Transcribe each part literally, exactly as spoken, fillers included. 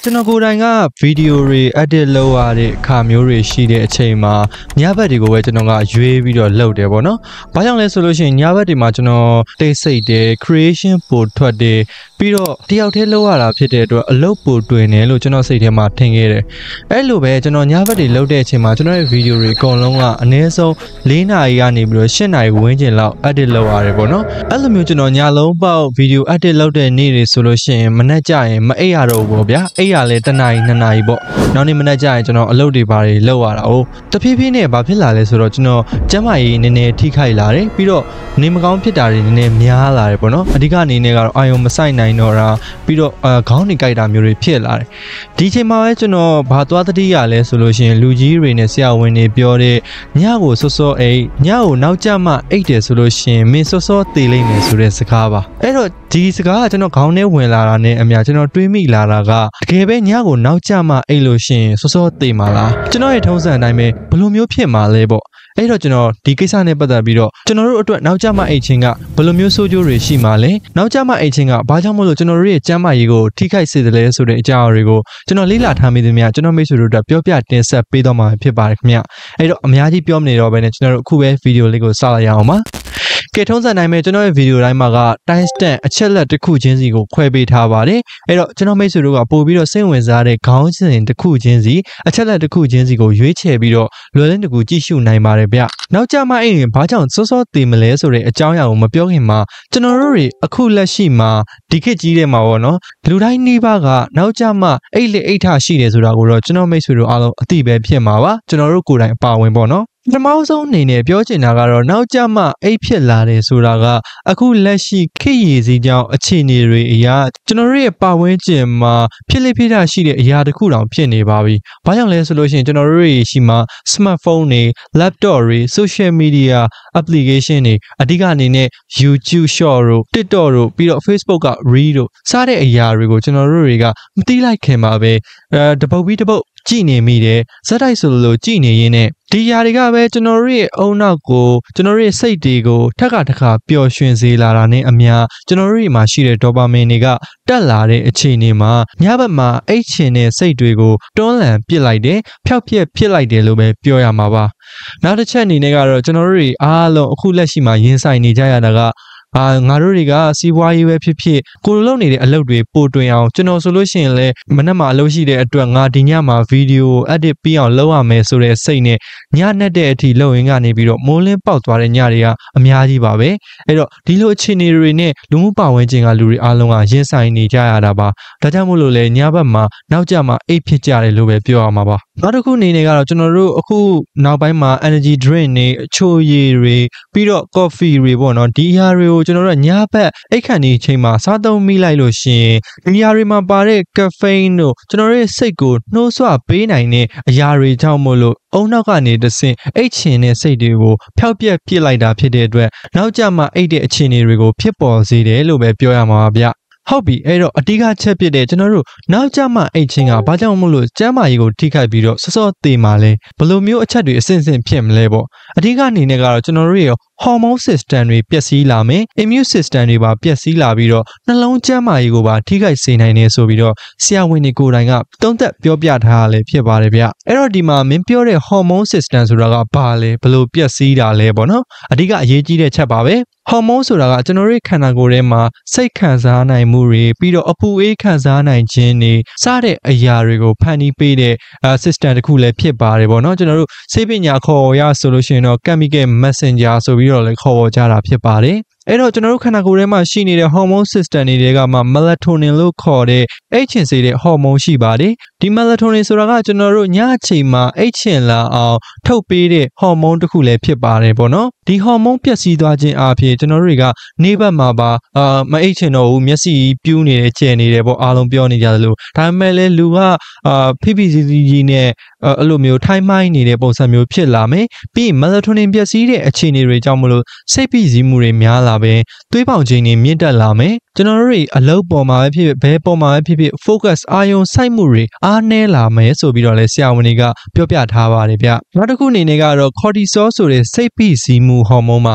ကျွန်တော်ကိုယ်တိုင်ကဗီဒီယိုတွေ edit လုပ်ရတဲ့အခါမျိုးတွေရှိတဲ့အချိန်မှာညဘက်တွေကိုပဲကျွန်တော်ကရွေးပြီးတော့လုပ်တယ်ပေါ့နော်။ဘာကြောင့်လဲဆိုလို့ရှိရင်ညဘက်တွေမှာကျွန်တော်တိတ်ဆိတ်တယ် creation ပို့ထွက်တယ်ပြီးတော့တယောက်တည်းလုပ်ရတာဖြစ်တဲ့အတွက်အလုပ်ပို့တွင်တယ်လို့ကျွန်တော်စိတ်ထဲမှာထင်ခဲ့တယ်။အဲ့လိုပဲကျွန်တော်ညဘက်တွေလုပ်တဲ့အချိန်မှာကျွန်တော်ရဲ့ဗီဒီယိုတွေအကုန်လုံးကအနည်းဆုံး၄နာရီကနေပြီးတော့၈နာရီဝန်းကျင်လောက် edit လုပ်ရတယ်ပေါ့နော်။အဲ့လိုမျိုးကျွန်တော်ညလုံးပေါက်ဗီဒီယို edit လုပ်တဲ့နေ့တွေဆိုလို့ရှိရင်မနေ့ကျရင်မအိပ်ရတော့ဘူးပေါ့ဗျာ။အိပ်ရလဲတစ်နာရီနှစ်နာရီပေါ့နောက်နေ့မနေ့ကျရင်ကျွန်တော်အလုပ်တွေပါတွေလုပ်ရတာ哦တဖြည်းဖြည်းနဲ့ဘာဖြစ်လာလဲဆိုတော့ကျွန်တော်ကျန်းမာရေးနည်းနည်းထိခိုက်လာတယ်ပြီးတော့နေမကောင်းဖြစ်တာတွေနည်းနည်းများလာတယ်ပေါ့နော်အဓိကအနေနဲ့ကတော့အာယုံမဆိုင်နိုင်တော့တာပြီးတော့အာခေါင်းနေကြိုက်တာမျိုးတွေဖြစ်လာတယ်ဒီချိန်မှာပဲကျွန်တော်ဘာသွားသတိရလဲဆိုလို့ရှိရင်လူကြီးတွေနဲ့ဆရာဝန်တွေပြောတဲ့ညကိုစောစောအိတ်ညကိုနောက်ကျမှအိတ်တယ်ဆိုလို့ရှိရင်မင်းစောစောသေလိမ့်မယ်ဆိုတဲ့စကားပါအဲ့တော့ဒီစကားကကျွန်တော်ခေါင်းထဲဝင်လာတာနဲ့အများကျွန်တော်တွေးမိလာတာကတကယ်ပဲညကိုနောက်ကျမှအိတ်လို့ရှိရင်စောစောသေမှာလားကျွန်တော်ရဲ့ထုံးစံအတိုင်းပဲဘယ်လိုမျိုးဖြစ်မှာလဲပေါ့အဲ့တော့ကျွန်တော်ဒီကိစ္စနဲ့ပတ်သက်ပြီးတော့ကျွန်တော်တို့အတွက်နောက်ကျမှအိတ်ချင်းကဘယ်လိုမျိုးဆိုးကျိုးတွေရှိမှာလဲနောက်ကျမှအိတ်ချင်းကဘာကြောင့်မို့လို့ကျွန်တော်တို့ရဲ့ကျန်းမာရေးကိုထိခိုက်စေတယ်လဲဆိုတဲ့အကြောင်းအရာတွေကိုကျွန်တော်လေ့လာထားမိသမျှကျွန်တော်မိတ်ဆွေတို့အတွက်ပြောပြတင်ဆက်ပေးတော့မှာဖြစ်ပါတယ်ခင်ဗျအဲ့တော့အများကြီးပြောမနေတော့ဘဲနဲ့ကျွန်တော်တို့အခုပဲဗီဒီယိုလေးကိုစလိုက်ရအောင်ပါကဲထုံးစံတိုင်းပဲကျွန်တော်ရဲ့ဗီဒီယိုတိုင်းမှာက time stamp အချက်လက်တစ်ခုချင်းစီကိုခွဲပေးထားပါတယ်အဲ့တော့ကျွန်တော်မိတ်ဆွေတို့ကပို့ပြီးတော့စိတ်ဝင်စားတဲ့ခေါင်းစဉ်တစ်ခုချင်းစီအချက်လက်တစ်ခုချင်းစီကိုရွေးချယ်ပြီးတော့လွယ်လင်းတကူကြည့်ရှုနိုင်ပါတယ်ဗျနောက်ကြမှအဲ့ရင်ဘာကြောင့်စောစောတည်မလဲဆိုတဲ့အကြောင်းအရာကိုမပြောခင်မှာကျွန်တော်တို့တွေအခုလက်ရှိမှာဒီခေတ်ကြီးထဲမှာပေါ့နော်လူတိုင်းနှီးပါးကနောက်ကြမှအိတ်လက်အိတ်ထရှိတယ်ဆိုတာကိုတော့ကျွန်တော်မိတ်ဆွေတို့အားလုံးအသိပဲဖြစ်မှာပါကျွန်တော်တို့ကိုယ်တိုင်အပါဝင်ပေါ့နော်ပထမဆုံးအနေနဲ့ပြောချင်တာကတော့နောက်ကျမှအိတ်ဖြစ်လာတယ်ဆိုတာကအခုလက်ရှိခေတ်ရည်စည်းကြောင်းအခြေအနေတွေအရာကျွန်တော်တို့ရဲ့ပတ်ဝန်းကျင်မှာဖြစ်လိဖြစ်တာရှိတဲ့အရာတစ်ခုတောင်ဖြစ်နေပါပြီ။ဘာကြောင့်လဲဆိုလို့ရှိရင်ကျွန်တော်တို့ရဲ့ရှိမှာ smartphone တွေ laptop တွေ social media application တွေအဓိကအနေနဲ့ YouTube short တို့ TikTok တို့ပြီးတော့ Facebook က reel တို့စတဲ့အရာတွေကိုကျွန်တော်တို့တွေကမသိလိုက်ခင်ပါပဲအဲတပုတ်ပြီးတပုတ်ကြည်နေမိတယ်ဇက်တိုက်ဆိုလို့ကြည်နေရင်းနဲ့ဒီຢာတွေကပဲကျွန်တော်တို့ရဲ့အုံနောက်ကိုကျွန်တော်တို့ရဲ့စိတ်တွေကိုထက်ကထက်ကပျော်ရွှင်စေလာတာနဲ့အများကျွန်တော်တို့ရဲ့မှာရှိတဲ့ဒေါပါမင်တွေကတက်လာတဲ့အခြေအနေမှာညဘက်မှာအိတ်ချင်တဲ့စိတ်တွေကိုတွန်းလှန်ပစ်လိုက်တယ်ဖျောက်ပြက်ပစ်လိုက်တယ်လို့ပဲပြောရမှာပါနောက်တစ်ချက်အနေနဲ့ကတော့ကျွန်တော်တို့တွေအားလုံးအခုလက်ရှိမှာရင်ဆိုင်နေကြရတာကအာငါတို့တွေကစီးပွားရေးပဲဖြစ်ဖြစ်ကိုလိုလုပ်နေတဲ့အလုပ်တွေပို့တွင်အောင်ကျွန်တော်ဆိုလို့ရှိရင်လည်းမနက်မှာအလုပ်ရှိတဲ့အတွက်ငါဒီညမှာဗီဒီယို edit ပြီးအောင်လုပ်ရမယ်ဆိုတဲ့စိတ်နဲ့ညနဲ့တဲ့အထိလုပ်ရင်းကနေပြီးတော့မိုးလင်းပေါက်သွားတဲ့ညတွေကအများကြီးပါပဲအဲ့တော့ဒီလိုအခြေအနေတွေနဲ့လူမှုပတ်ဝန်းကျင်ကလူတွေအားလုံးကရင်ဆိုင်နေကြရတာပါဒါကြောင့်မို့လို့လေညဘက်မှာနောက်ကျမှအိတ်ဖြစ်ကြတယ်လို့ပဲပြောရမှာပါနောက်တစ်ခုအနေနဲ့ကတော့ကျွန်တော်တို့အခုနောက်ပိုင်းမှာ energy drink တွေအချိုရည်တွေပြီးတော့ coffee တွေပေါ့နော်ဒီအရာတွေကိုကျွန်တော်တို့ညဘက်အိတ်ခန့်ဒီချိန်မှာစားသုံးမိလိုက်လို့ရှိရင်ဒီအရာတွေမှာပါတဲ့ caffeine တို့ကျွန်တော်တို့ရဲ့စိတ်ကိုနှိုးဆွပေးနိုင်တဲ့အရာတွေကြောင့်မို့လို့အုံနောက်ကနေတဆင့်အိတ်ချင်တဲ့စိတ်တွေကိုဖျောက်ပြက်ပစ်လိုက်တာဖြစ်တဲ့အတွက်နောက်ကျမှအိတ်တဲ့အခြေအနေတွေကိုဖြစ်ပေါ်စေတယ်လို့ပဲပြောရမှာပါဗျဟုတ်ပြီအဲ့တော့အဓိကချက်ဖြစ်တဲ့ကျွန်တော်တို့နောက်ကျမှအိတ်ချင်းကဘာကြောင့်မို့လို့ကျန်းမာရေးကိုထိခိုက်ပြီးတော့စောစောသေမှာလဲဘယ်လိုမျိုးအချက်တွေအဆင့်ဆင့်ဖြစ်မလဲပေါ့အဓိကအနေနဲ့ကတော့ကျွန်တော်တို့ရဲ့ hormone system တွေပျက်စီးလာမယ် immune system တွေပါပျက်စီးလာပြီးတော့နှလုံးကျန်းမာရေးကိုပါထိခိုက်စေနိုင်နေဆိုပြီးတော့ဆရာဝန်တွေကိုယ်တိုင်ကသုံးသပ်ပြောပြထားရလဲဖြစ်ပါတယ်ဗျအဲ့တော့ဒီမှာမင်းပြောတဲ့ hormone system ဆိုတာကဘာလဲဘယ်လိုပျက်စီးတာလဲပေါ့နော်အဓိကအရေးကြီးတဲ့ချက်ပါပဲဟော်မုန်းဆိုတာကကျွန်တော်တို့ခန္ဓာကိုယ်ထဲမှာစိတ်ခံစားနိုင်မှုတွေပြီးတော့အပူအေးခံစားနိုင်ခြင်းတွေစတဲ့အရာတွေကိုဖန်တီးပေးတဲ့ system တစ်ခုလည်းဖြစ်ပါတယ်ပေါ့နော်ကျွန်တော်တို့ဆေးပညာခေါ်ရဆိုလို့ရှိရင်တော့ chemical messenger ဆိုပြီးတော့လည်းခေါ်ပေါ်ကြတာဖြစ်ပါတယ်အဲ့တော့ကျွန်တော်တို့ခန္ဓာကိုယ်ထဲမှာရှိနေတဲ့ hormone system တွေကမှ melatonin လို့ခေါ်တဲ့အိတ်ချင်စေတဲ့ hormone ရှိပါတယ်ဒီ melatonin ဆိုတာကကျွန်တော်တို့ညအချိန်မှာအိတ်ချင်လာအောင်ထုတ်ပေးတဲ့ hormone တစ်ခုလည်းဖြစ်ပါတယ်ပေါ့နော်ဒီ hormone ပျက်စီးသွားခြင်းအပြင်ကျွန်တော်တို့တွေကနေဘက်မှာပါအာမအိတ်ချင်တော့ဘူးမျက်စိပြူးနေတယ်ကျဲနေတယ်ပေါ့အားလုံးပြောနေကြတယ်လို့ဒါပေမဲ့လည်းလူကအာဖိဖိစီစီကြီးနဲ့အဲ့လိုမျိုးထိုင်းမိုင်းနေတဲ့ပုံစံမျိုးဖြစ်လာမယ်ပြီး melatonin ပျက်စီးတဲ့အခြေအနေတွေကြောင့်မလို့စိတ်ဖိစီးမှုတွေများလာပဲသွေးပေါင်ခြင်းတွေမြင့်တက်လာမယ်ကျွန်တော်တို့တွေအလုပ်ပေါ်မှာပဲဖြစ်ဖြစ်ဘဲပေါ်မှာပဲဖြစ်ဖြစ် focus အာရုံစိုက်မှုတွေအားနည်းလာမယ်ဆိုပြီးတော့လဲဆရာဝန်တွေကပြောပြထားပါတယ်ဗျနောက်တစ်ခုအနေနဲ့ကတော့ cortisol ဆိုတဲ့စိတ်ဖိစီးမှုဟော်မုန်းမှာ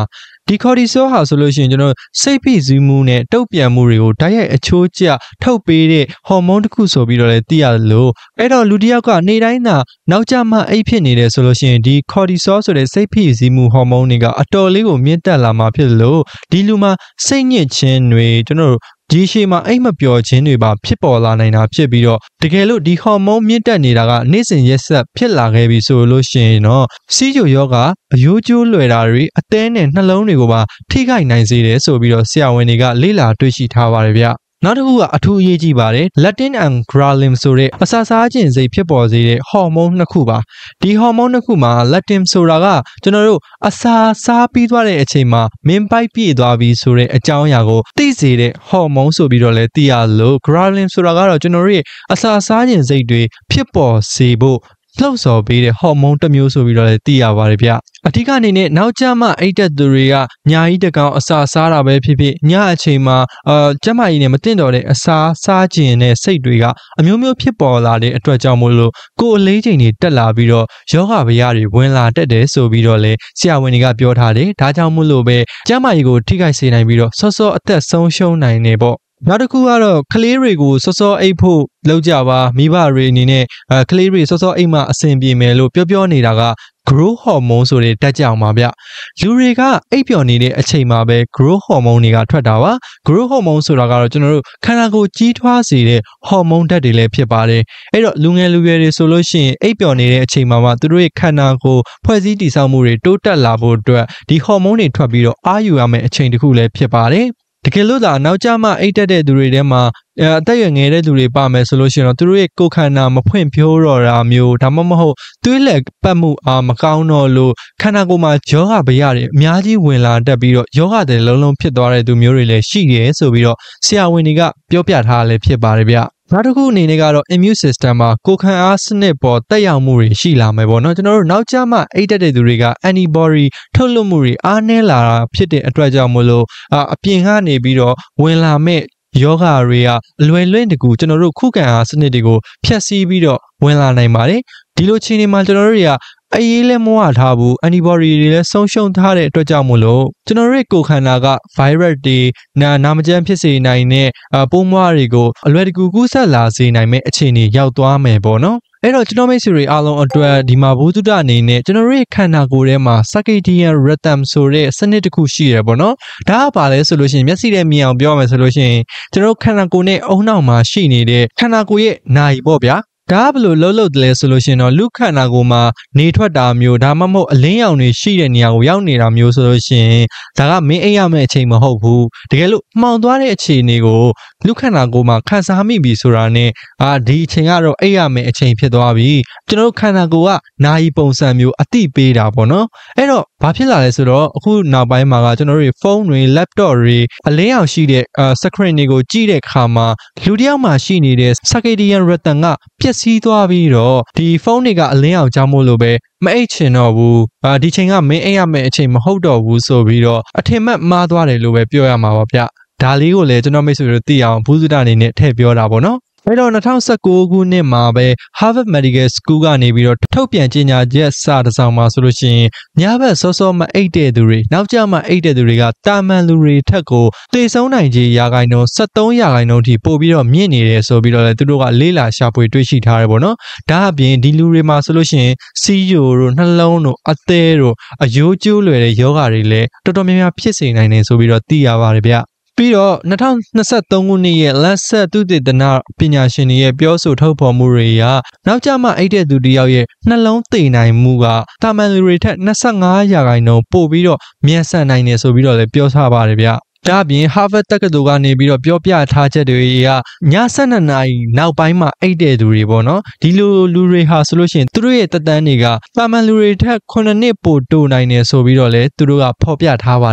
ဒီခေါ်တီဆောဟာဆိုလို့ရှိရင်ကျွန်တော်စိတ်ဖိစီးမှုနဲ့တုပ်ပြန်မှုတွေကိုဓာတ်ရိုက်အချိုးကျထုတ်ပေးတဲ့ဟော်မုန်းတစ်ခုဆိုပြီးတော့လည်းသိရလို့အဲ့တော့လူတစ်ယောက်ကနေတိုင်းသာနောက်ကျမှအိပ်ဖြစ်နေတယ်ဆိုလို့ရှိရင်ဒီခေါ်တီဆောဆိုတဲ့စိတ်ဖိစီးမှုဟော်မုန်းတွေကအတော်လေးကိုမြင့်တက်လာမှာဖြစ်လို့ဒီလူမှာစိတ်ညစ်ခြင်းတွေကျွန်တော်ဒီရှေ့မှာအိမ်မပျော်ခြင်းတွေပါဖြစ်ပေါ်လာနိုင်တာဖြစ်ပြီးတော့တကယ်လို့ဒီဟော်မုန်းမြင့်တက်နေတာကနေ့စဉ်ရက်ဆက်ဖြစ်လာခဲ့ပြီဆိုလို့ရှိရင်တော့စီးကျိုယောဂအယိုးကျိုးလွယ်တာတွေအသည်းနဲ့နှလုံးတွေကိုပါထိခိုက်နိုင်စေတယ်ဆိုပြီးတော့ဆရာဝန်တွေကလေ့လာတွေ့ရှိထားပါတယ်ဗျနောက်တစ်ခုကအထူးအရေးကြီးပါတယ် Leptin and Ghrelin ဆိုတဲ့အစာစားခြင်းစိတ်ဖြစ်ပေါ်စေတဲ့ဟော်မုန်းနှစ်ခုပါဒီဟော်မုန်းနှစ်ခုမှာ Leptin ဆိုတာကကျွန်တော်တို့အစာစားပြီးသွားတဲ့အချိန်မှာမင်းပိုက်ပြည့်သွားပြီဆိုတဲ့အကြောင်းအရာကိုသိစေတဲ့ဟော်မုန်းဆိုပြီးတော့လည်းသိရလို့ Ghrelin ဆိုတာကတော့ကျွန်တော်တို့ရဲ့အစာစားခြင်းစိတ်တွေဖြစ်ပေါ်စေဖို့လှုပ်ဆော်ပေးတဲ့ဟော်မုန်းတစ်မျိုးဆိုပြီးတော့လည်းသိရပါတယ်ဗျအထူးအနေနဲ့နောက်ကျမှအိတ်တက်သူတွေကညာကြီးတကောင်အစာစားတာပဲဖြစ်ဖြစ်ညအချိန်မှာအာကျမကြီးနဲ့မတင်တော့တဲ့အစာစားခြင်းနဲ့စိတ်တွေကအမျိုးမျိုးဖြစ်ပေါ်လာတဲ့အတွက်ကြောင့်မို့လို့ကိုယ်အလေးချိန်တွေတက်လာပြီးတော့ယောဂဗျာတွေဝင်လာတတ်တယ်ဆိုပြီးတော့လေဆရာဝန်တွေကပြောထားတယ်ဒါကြောင့်မို့လို့ပဲကျမကြီးကိုထိခိုက်စေနိုင်ပြီးတော့စောစောအသက်ဆုံးရှုံးနိုင်နေပေါ့နောက်တစ်ခုကတော့ကလေးတွေကိုစောစောအိပ်ဖို့လုပ်ကြပါမိဘတွေအနေနဲ့အဲကလေးတွေစောစောအိပ်မှအဆင်ပြေမယ်လို့ပြောပြောနေတာက growth hormone ဆိုတဲ့ဓာတ်ကြောင်ပါဗျလူတွေကအိပ်ပျော်နေတဲ့အချိန်မှာပဲ growth hormone တွေကထွက်တာပါ growth hormone ဆိုတာကတော့ကျွန်တော်တို့ခန္ဓာကိုယ်ကြီးထွားစေတဲ့ hormone ဓာတ်တွေလည်းဖြစ်ပါတယ်အဲ့တော့လူငယ်လူရွယ်တွေဆိုလို့ရှိရင်အိပ်ပျော်နေတဲ့အချိန်မှာမှသူတို့ရဲ့ခန္ဓာကိုယ်ဖွဲ့စည်းတည်ဆောက်မှုတွေတိုးတက်လာဖို့အတွက်ဒီ hormone တွေထွက်ပြီးတော့အာယူရမယ့်အချိန်တစ်ခုလည်းဖြစ်ပါတယ်တကယ်လို့သာနောက်ကျမှအိတ်တက်တဲ့သူတွေထဲမှာအသက်ရွယ်ငယ်တဲ့သူတွေပါမယ်ဆိုလို့ရှိရင်တော့သူတို့ရဲ့ကိုယ်ခန္ဓာမဖွင့်ဖြိုးတော့တာမျိုးဒါမှမဟုတ်သွေးလက်ပတ်မှုအားမကောင်းတော့လို့ခန္ဓာကိုယ်မှာယောဂဗျာတွေအများကြီးဝင်လာတက်ပြီးတော့ယောဂတွေလုံးလုံးဖြစ်သွားတဲ့သူမျိုးတွေလည်းရှိတယ်ဆိုပြီးတော့ဆရာဝန်တွေကပြောပြထားလည်းဖြစ်ပါတယ်ဗျနောက်တစ်ခုအနေနဲ့ကတော့ immune system မှာကိုယ်ခံအားစနစ်ပေါ်တက်ရောက်မှုတွေရှိလာမယ်ပေါ့နော်ကျွန်တော်တို့နောက်ကျမှအိတ်တက်တဲ့သူတွေက antibody ထုတ်လွှတ်မှုတွေအားနည်းလာတာဖြစ်တဲ့အတွက်ကြောင့်မို့လို့အပြင်ကနေပြီးတော့ဝင်လာမဲ့ယောဂတွေကအလွယ်လွင့်တကူကျွန်တော်တို့ခုခံအားစနစ်တွေကိုဖျက်ဆီးပြီးတော့ဝင်လာနိုင်ပါတယ်ဒီလိုချိန်တွေမှာကျွန်တော်တို့တွေကအေးလည်းမဝထားဘူး antibody တွေလည်းဆုံးရှုံးထားတဲ့အတွက်ကြောင့်မို့လို့ကျွန်တော်တို့ကိုယ်ခန္ဓာက virus တွေနာနာမကျန်းဖြစ်စေနိုင်တဲ့ပိုးမွှားတွေကိုအလွယ်တကူကူးစက်လာစေနိုင်မဲ့အခြေအနေရောက်သွားမယ်ပေါ့နော်အဲ့တော့ကျွန်တော်မိတ်ဆွေတွေအားလုံးအတွက်ဒီမှာဘုဒ္ဓတအနေနဲ့ကျွန်တော်တို့ရဲ့ခန္ဓာကိုယ်ထဲမှာ circadian rhythm ဆိုတဲ့စနစ်တစ်ခုရှိရပေါ့နော်ဒါကဘာလဲဆိုလို့ရှိရင်မျက်စိနဲ့မြင်အောင်ပြောရမယ်ဆိုလို့ရှိရင်ကျွန်တော်ခန္ဓာကိုယ်နဲ့အုံနောက်မှာရှိနေတဲ့ခန္ဓာကိုယ်ရဲ့နာရီပေါ့ဗျာဒါကဘယ်လိုလှုပ်လှုပ်တယ်လဲဆိုလို့ရှိရင်တော့လူခန္ဓာကိုယ်မှာနေထွက်တာမျိုးဒါမှမဟုတ်အလင်းရောင်တွေရှိတဲ့နေရာကိုရောက်နေတာမျိုးဆိုလို့ရှိရင်ဒါကမင်းအိပ်ရမယ့်အချိန်မဟုတ်ဘူးတကယ်လို့မှောင်သွားတဲ့အခြေအနေကိုလူခန္ဓာကိုယ်မှာခံစားမိပြီဆိုတာနဲ့အာဒီအချိန်ကတော့အိပ်ရမယ့်အချိန်ဖြစ်သွားပြီကျွန်တော်တို့ခန္ဓာကိုယ်ကနာယီပုံစံမျိုးအတိပေးတာပေါ့နော်အဲ့တော့ဘာဖြစ်လာလဲဆိုတော့အခုနောက်ပိုင်းမှာကကျွန်တော်တို့ဖုန်းတွေ laptop တွေအလင်းရောင်ရှိတဲ့ screen တွေကိုကြည့်တဲ့အခါမှာလူတစ်ယောက်မှာရှိနေတဲ့ circadian rhythm ကပြည့်စည်သွားပြီးတော့ဒီဖုန်းတွေကအလင်းအောင်ကြောင်းမို့လို့ပဲမအိတ်ချင်တော့ဘူးအာဒီချိန်ကမင်းအိတ်ရမယ့်အချိန်မဟုတ်တော့ဘူးဆိုပြီးတော့အထင်မှတ်မှားသွားတယ်လို့ပဲပြောရမှာပါဗျဒါလေးကိုလည်းကျွန်တော်မိတ်ဆွေတို့သိအောင်ဘူးစုတအနေနဲ့ထည့်ပြောတာပေါ့နော်အဲ့တော့၂၀၁၉ခုနှစ်မှာပဲ Harvard Medical School ကနေပြီးတော့ထုတ်ပြန်ကြေညာချက်စာတစ်စောင်မှာဆိုလို့ရှိရင်ညဘက်စောစောမအိတ်တဲ့သူတွေနောက်ကျမှအိတ်တဲ့သူတွေကတာမန်လူတွေထက်ကိုသေဆုံးနိုင်ခြေရာခိုင်နှုန်း၁၃ရာခိုင်နှုန်းထိပိုပြီးတော့မြင့်နေတယ်ဆိုပြီးတော့လည်းသူတို့ကလေးလာရှာဖွေတွေ့ရှိထားတယ်ပေါ့နော်ဒါအပြင်ဒီလူတွေမှာဆိုလို့ရှိရင်စီးယိုတို့နှလုံးတို့အသည်းတို့အယိုးကျိုးလွယ်တဲ့ယောဂတွေလည်းတော်တော်များများဖြစ်စေနိုင်တယ်ဆိုပြီးတော့သိရပါတယ်ဗျပြီးတော့၂၀၂၃ခုနှစ်ရဲ့ Lancet သုတေသနပညာရှင်တွေရဲ့ပြောဆိုထုတ်ဖော်မှုတွေကနောက်ကျမှအိတ်တဲ့သူတယောက်ရဲ့နှလုံးသေနိုင်မှုကတာမန်လူတွေထက်၂၅ရာခိုင်နှုန်းပိုပြီးတော့မြန်ဆန်နိုင်တယ်ဆိုပြီးတော့လည်းပြောထားပါတယ်ဗျဒါအပြင် Harvard တက္ကသိုလ်ကနေပြီးတော့ပြောပြထားချက်တွေကည၁၂နာရီနောက်ပိုင်းမှာအိတ်တဲ့သူတွေပေါ့နော်ဒီလိုလူတွေဟာဆိုလို့ရှိရင်သူတို့ရဲ့တက်တန်းတွေကတာမန်လူတွေထက်ခုနှစ်နှစ်ပိုတိုးနိုင်တယ်ဆိုပြီးတော့လည်းသူတို့ကဖော်ပြထားပါတယ်ဗျ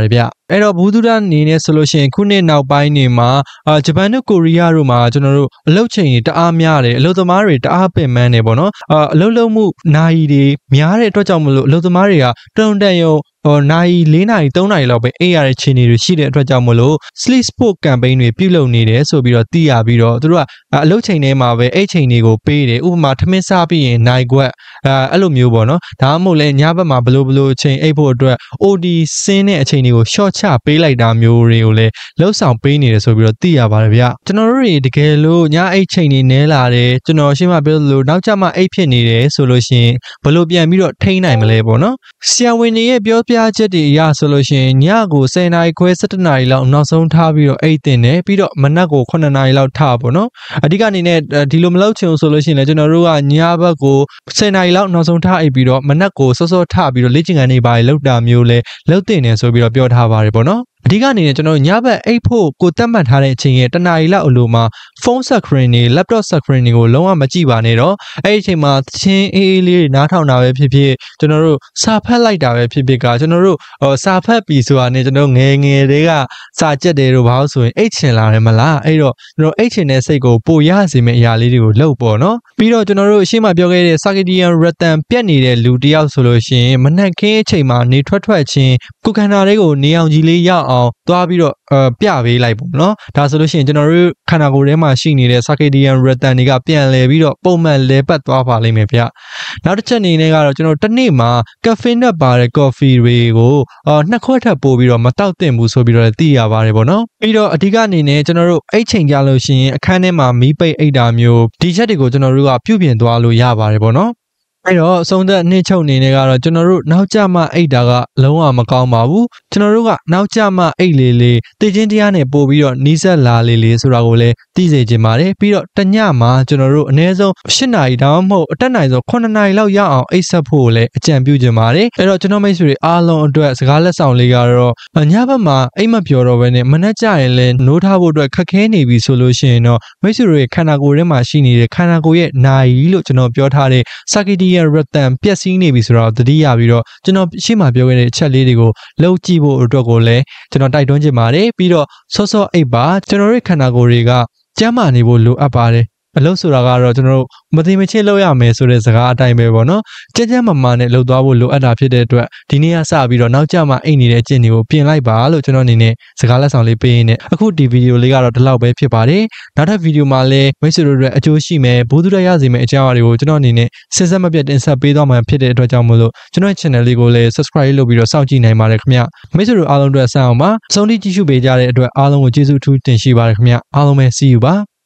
အဲ့တော့ဘူးသူရအနေနဲ့ဆိုလို့ရှိရင်ခုနှစ်နောက်ပိုင်းနေမှာအာဂျပန်နဲ့ကိုရီးယားတို့မှာကျွန်တော်တို့အလုပ်ချိန်တွေတအားများတယ်အလုပ်သမားတွေတအားပင်ပန်းနေပေါ့နော်အာအလုပ်လုပ်မှုနိုင်တွေများတဲ့အတွက်ကြောင့်မလို့အလုပ်သမားတွေကတုံတန်ရုံဟိုနိုင်၄နိုင်၃နိုင်လောက်ပဲအေးရတဲ့ခြေနေတွေရှိတဲ့အတွက်ကြောင့်မလို့ sleep sport campaign တွေပြုလုပ်နေတယ်ဆိုပြီးတော့သိရပြီးတော့သူတို့ကအလုပ်ချိန်ထဲမှာပဲအဲ့ချိန်တွေကိုပေးတယ်ဥပမာထမင်းစားပြီးရင်နိုင်ခွက်အဲအဲ့လိုမျိုးပေါ့နော်ဒါမှမဟုတ်လဲညဘက်မှာဘလို့ဘလို့အချိန်အိပ်ဖို့အတွက် O D ဆင်းတဲ့အချိန်တွေကို short ချပေးလိုက်တာမျိုးတွေကိုလည်းလှုပ်ဆောင်ပေးနေတယ်ဆိုပြီးတော့သိရပါတယ်ဗျကျွန်တော်တို့တွေတကယ်လို့ညအိပ်ချိန်တွေနဲလာတယ်ကျွန်တော်ရှင်းမပြောလို့နောက်ကျမှအိပ်ဖြစ်နေတယ်ဆိုလို့ရှိရင်ဘလို့ပြန်ပြီးတော့ထိန်းနိုင်မလဲပေါ့နော်ဆရာဝန်တွေရဲ့ပြောပြချက်တွေအရဆိုလို့ရှိရင်ညကို၁၀နာရီခွဲ၁၁နာရီလောက်နောက်ဆုံးထားပြီးတော့အိပ်တင်တယ်ပြီးတော့မနက်ကိုခုနှစ်နာရီလောက်ထားပေါ့နော်အဓိကအနေနဲ့ဒီလိုမလုပ်ချင်ဘူးဆိုလို့ရှိရင်လည်းကျွန်တော်တို့ကညဘက်ကို၁၀နာရီလောက်နောက်ဆုံးထားအိပ်ပြီးတော့မနက်ကိုစောစောထားပြီးတော့လေ့ကျင့်ခန်းတွေပါလောက်တာမျိုးလဲလုပ်တင်တယ်ဆိုပြီးတော့ပြောထားပါတယ်ပေါ့နော်အဓိကအနေနဲ့ကျွန်တော်ညဘက်အိပ်ဖို့ကိုတတ်မှတ်ထားတဲ့အချိန်ရဲ့တနာရီလောက်အလိုမှာဖုန်း screen တွေ laptop screen တွေကိုလုံးဝမကြည့်ပါနဲ့တော့အဲ့ဒီအချိန်မှာချင်းအေးအေးလေးနားထောင်တာပဲဖြစ်ဖြစ်ကျွန်တော်တို့စာဖတ်လိုက်တာပဲဖြစ်ဖြစ်ကကျွန်တော်တို့စာဖတ်ပြီးဆိုတာနဲ့ကျွန်တော်ငယ်ငယ်တွေကစာကြက်တယ်လို့ဘာလို့ဆိုရင်အိတ်ချင်လာတယ်မလားအဲ့တော့ကျွန်တော်အိတ်ချင်တဲ့စိတ်ကိုပိုရစေမယ့်အရာလေးတွေကိုလုပ်ပေါ့နော်ပြီးတော့ကျွန်တော်တို့အရှင်းမပြောခဲ့တဲ့ circadian rhythm ပြတ်နေတဲ့လူတယောက်ဆိုလို့ရှိရင်မနက်ခင်းအချိန်မှာနေထွက်ထွက်ချင်းကိုယ်ခန္ဓာလေးကိုနေအောင်ကြီးလေးရောက်အောင်သွားပြီးတော့အပြပေးလိုက်ပေါ့နော်ဒါဆိုလို့ရှိရင်ကျွန်တော်တို့ခန္ဓာကိုယ်ထဲမှာရှိနေတဲ့ circadian rhythm တွေကပြန်လည်ပြီးတော့ပုံမှန်လဲပတ်သွားပါလိမ့်မယ်ဗျနောက်တစ်ချက်အနေနဲ့ကတော့ကျွန်တော်တစ်နေ့မှာ caffeine နဲ့ပါတဲ့ coffee တွေကိုအာနှစ်ခွက်ထပ်ပို့ပြီးတော့မတောက်သင့်ဘူးဆိုပြီးတော့သိရပါတယ်ပေါ့နော်ပြီးတော့အဓိကအနေနဲ့ကျွန်တော်တို့အိတ်ချိန်ကြလို့ရှိရင်အခန်းထဲမှာမီးပိတ်အိတ်တာမျိုးဒီချက်တွေကိုကျွန်တော်တို့ကပြုပြင်သွားလို့ရပါတယ်ပေါ့နော်အဲ့တော့အဆုံးသက်နှစ်ချုပ်အနေနဲ့ကတော့ကျွန်တော်တို့နောက်ကျမှအိတ်တာကလုံးဝမကောင်းပါဘူးကျွန်တော်တို့ကနောက်ကျမှအိတ်လေးလေးတည်ချင်းတရားနဲ့ပို့ပြီးတော့နီးစပ်လာလေးလေးဆိုတာကိုလည်းသိစေချင်ပါတယ်ပြီးတော့တညမှာကျွန်တော်တို့အနည်းဆုံး၈နာရီဒါမှမဟုတ်အတက်နိုင်ဆုံး9နာရီလောက်ရအောင်အိတ်ဆက်ဖို့လည်းအကြံပြုချင်ပါတယ်အဲ့တော့ကျွန်တော်မိတ်ဆွေတွေအားလုံးအတွက်စကားလက်ဆောင်လေးကတော့ညဘက်မှာအိတ်မပြောတော့ဘဲနဲ့မနှက်ကြရင်လည်းနိုးထားဖို့အတွက်ခက်ခဲနေပြီဆိုလို့ရှိရင်တော့မိတ်ဆွေတွေခန္ဓာကိုယ်ထဲမှာရှိနေတဲ့ခန္ဓာကိုယ်ရဲ့နာရီလို့ကျွန်တော်ပြောထားတဲ့ circadian rhythm ပျက်စီးနေပြီဆိုတော့သတိရပြီးတော့ကျွန်တော်ရှေ့မှာပြောခဲ့တဲ့အချက်လေးတွေကိုလှုပ်ကြည့်ဖို့အတွက်ကိုလည်းကျွန်တော်တိုက်တွန်းချင်ပါတယ်ပြီးတော့စောစောအိပ်ပါကျွန်တော်တို့ခန္ဓာကိုယ်တွေကကျန်းမာနေဖို့လိုအပ်ပါတယ်အလုပ်ဆိုတာကတော့ကျွန်တော်တို့မသိမချင်းလုပ်ရမယ်ဆိုတဲ့စကားအတိုင်းပဲပေါ့နော်ကြက်ကြက်မမာနဲ့လှုပ်သွားဖို့လိုအပ်တာဖြစ်တဲ့အတွက်ဒီနေ့ကစပြီးတော့နောက်ကျမှအိတ်နေတဲ့အကျင့်တွေကိုပြင်လိုက်ပါလို့ကျွန်တော်အနေနဲ့စကားလက်ဆောင်လေးပေးရင်းနဲ့အခုဒီဗီဒီယိုလေးကတော့ဒီလောက်ပဲဖြစ်ပါတယ်နောက်ထပ်ဗီဒီယိုမှာလည်းမိတ်ဆွေတို့တွေအကျိုးရှိမယ်ဘူးသူရရစီမယ်အကြောင်းအရာတွေကိုကျွန်တော်အနေနဲ့စဉ်ဆက်မပြတ်တင်ဆက်ပေးသွားမှာဖြစ်တဲ့အတွက်ကြောင့်မို့လို့ကျွန်တော်ရဲ့ channel လေးကိုလည်း subscribe လုပ်ပြီးတော့စောင့်ကြည့်နိုင်ပါတယ်ခင်ဗျမိတ်ဆွေတို့အားလုံးအတွက်ဆက်အောင်ပါအဆုံးထိကြည့်ရှုပေးကြတဲ့အတွက်အားလုံးကိုကျေးဇူးအထူးတင်ရှိပါတယ်ခင်ဗျအားလုံးပဲ see you ပါ